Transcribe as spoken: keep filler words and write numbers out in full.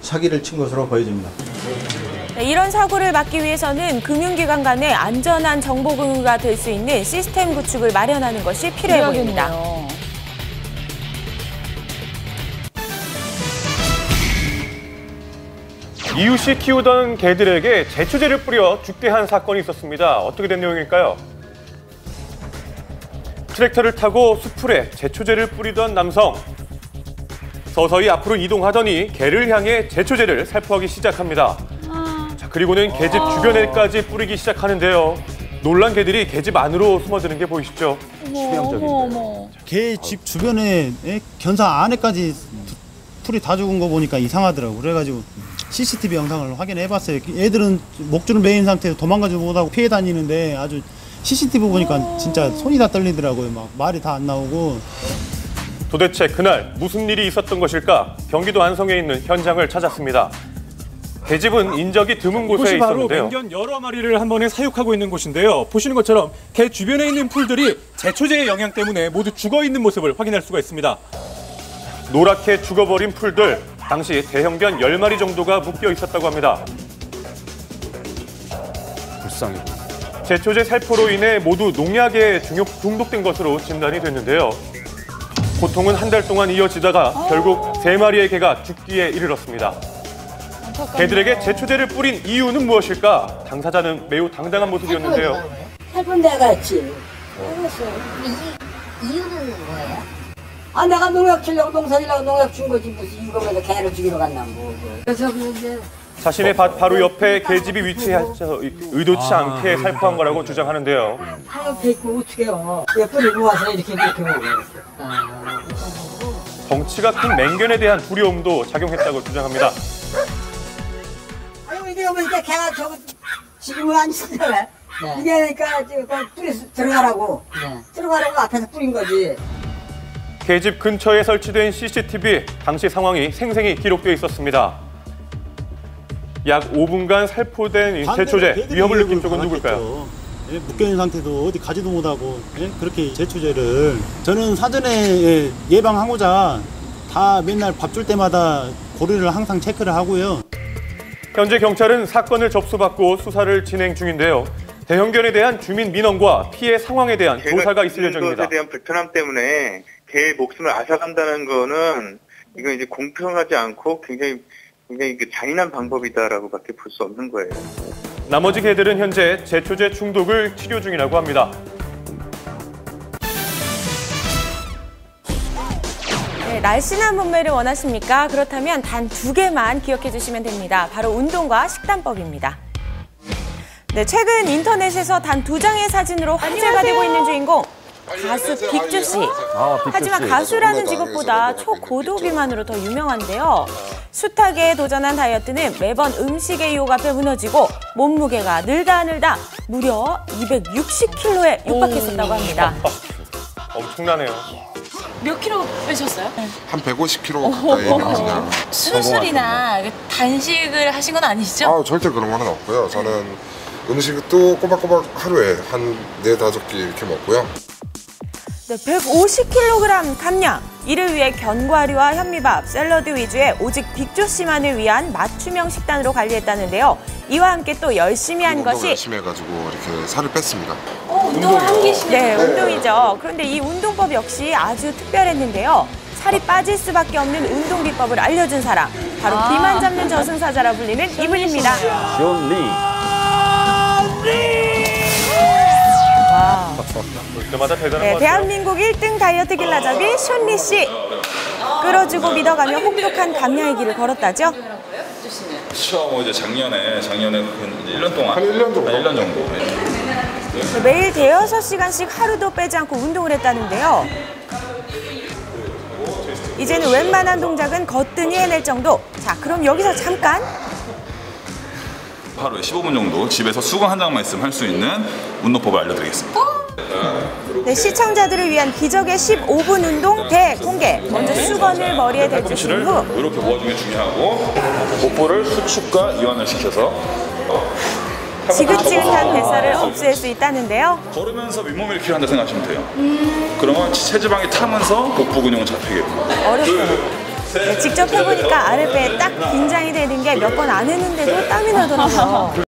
사기를 친 것으로 보여집니다. 네, 이런 사고를 막기 위해서는 금융기관 간의 안전한 정보 공유가 될 수 있는 시스템 구축을 마련하는 것이 필요해 보입니다. 이웃이 키우던 개들에게 제초제를 뿌려 죽게 한 사건이 있었습니다. 어떻게 된 내용일까요? 트랙터를 타고 수풀에 제초제를 뿌리던 남성. 서서히 앞으로 이동하더니 개를 향해 제초제를 살포하기 시작합니다. 자, 그리고는 개집 주변에까지 뿌리기 시작하는데요. 놀란 개들이 개집 안으로 숨어드는 게 보이시죠? 치명적인데요. 개 집 주변에 견사 안에까지 풀이 다 죽은 거 보니까 이상하더라고. 그래가지고 씨씨티비 영상을 확인해봤어요. 애들은 목줄을 매인 상태에서 도망가지 못하고 피해 다니는데 아주 씨씨티비 보니까 진짜 손이 다 떨리더라고요. 막 말이 다 안 나오고. 도대체 그날 무슨 일이 있었던 것일까? 경기도 안성에 있는 현장을 찾았습니다. 개집은 인적이 드문 곳에 있었는데요. 바로 맹견 여러 마리를 한 번에 사육하고 있는 곳인데요. 보시는 것처럼 개 주변에 있는 풀들이 제초제의 영향 때문에 모두 죽어있는 모습을 확인할 수가 있습니다. 노랗게 죽어버린 풀들, 당시 대형견 열 마리 정도가 묶여 있었다고 합니다. 불쌍해. 제초제 살포로 인해 모두 농약에 중독된 것으로 진단이 됐는데요. 고통은 한 달 동안 이어지다가 결국 세 마리의 개가 죽기에 이르렀습니다. 개들에게 제초제를 뿌린 이유는 무엇일까? 당사자는 매우 당당한 모습이었는데요. 살포 내가 했지. 알았어. 이 이유는 뭐예요? 아, 내가 농약 치려고 농사지려고 농약 준 거지 무슨 이거면서 개를 죽이러 갔나 뭐. 그래서 이제 자신의 밭 바로 옆에 개집이 위치해서 의도치 않게 살포한 거라고 주장하는데요. 하얀 배 있고 어떻게 해요? 뿌리고 와서 이렇게 이렇게 먹어요. 덩치가 큰 맹견에 대한 두려움도 작용했다고 주장합니다. 아유, 이게 뭐 이게 개가 저거 지금은 안 쓰잖아요. 네. 이게 그러니까 지금 뿌리 들어가라고 네. 들어가라고 앞에서 뿌린 거지. 개집 근처에 설치된 씨씨티비, 당시 상황이 생생히 기록되어 있었습니다. 약 오 분간 살포된 제초제, 위협을 느낀 쪽은 누굴까요? 예, 묶여있는 상태도 어디 가지도 못하고 예? 그렇게 제초제를 저는 사전에 예방하고자 다 맨날 밥 줄 때마다 고리를 항상 체크를 하고요. 현재 경찰은 사건을 접수받고 수사를 진행 중인데요. 대형견에 대한 주민 민원과 피해 상황에 대한 조사가 있을 예정입니다. 것에 대한 불편함 때문에 개의 목숨을 앗아간다는 거는 이건 이제 공평하지 않고 굉장히 굉장히 잔인한 방법이다라고밖에 볼 수 없는 거예요. 나머지 개들은 현재 제초제 중독을 치료 중이라고 합니다. 네, 날씬한 몸매를 원하십니까? 그렇다면 단 두 개만 기억해 주시면 됩니다. 바로 운동과 식단법입니다. 네, 최근 인터넷에서 단 두 장의 사진으로 화제가 되고 있는 주인공. 가수 빅주 씨. 아, 빅주 하지만 씨. 가수라는 직업보다 초고도 비만으로 더 유명한데요. 숱하게 도전한 다이어트는 매번 음식의 유혹 앞에 무너지고 몸무게가 늘다 늘다 무려 이백육십 킬로그램에 육박했었다고 합니다. 엄청나네요. 몇 킬로 빼셨어요? 한 백오십 킬로그램 가까이 그냥. 수술이나 단식을 하신 건 아니시죠? 아, 절대 그런 거는 없고요. 저는 음식도 꼬박꼬박 하루에 한 네다섯 끼 이렇게 먹고요. 네, 백오십 킬로그램 감량. 이를 위해 견과류와 현미밥, 샐러드 위주의 오직 빅주 씨만을 위한 맞춤형 식단으로 관리했다는데요. 이와 함께 또 열심히 한 것이 열심히 해가지고 이렇게 살을 뺐습니다. 어, 운동을 하고 계시네요. 네, 운동이죠. 그런데 이 운동법 역시 아주 특별했는데요. 살이 빠질 수밖에 없는 운동 비법을 알려준 사람. 바로 아. 비만 잡는 저승사자라 불리는 이분입니다. 존 리. 와. 볼 때마다 대단한 네, 것 같아요. 대한민국 일 등 다이어트 길라잡이 션리 씨. 끌어주고 믿어가며 혹독한 감량의 길을 걸었다죠. 처음 이제 작년에 작년에 한 일 년 동안 한 일 년 정도? 한 일 년 정도. 네. 매일 대여섯 시간씩 하루도 빼지 않고 운동을 했다는데요. 이제는 웬만한 동작은 거뜬히 해낼 정도. 자, 그럼 여기서 잠깐. 하루에 십오 분 정도 집에서 수건 한 장만 있으면 할 수 있는 운동법을 알려드리겠습니다. 네, 시청자들을 위한 기적의 십오 분 운동 대공개. 먼저 수건을 머리에 대주신 후 이렇게 모아주는 게 중요하고 복부를 수축과 이완을 시켜서 지긋지긋한 뱃살을 없앨 수 있다는데요. 걸으면서 윗몸 일으키를 한다 생각하시면 돼요. 음... 그러면 체지방이 타면서 복부 근육은 잡히게 됩니다. 어렵죠. 네, 직접 해보니까 아랫배에 딱 긴장이 몇 번 안 했는데도 땀이 나더라고요.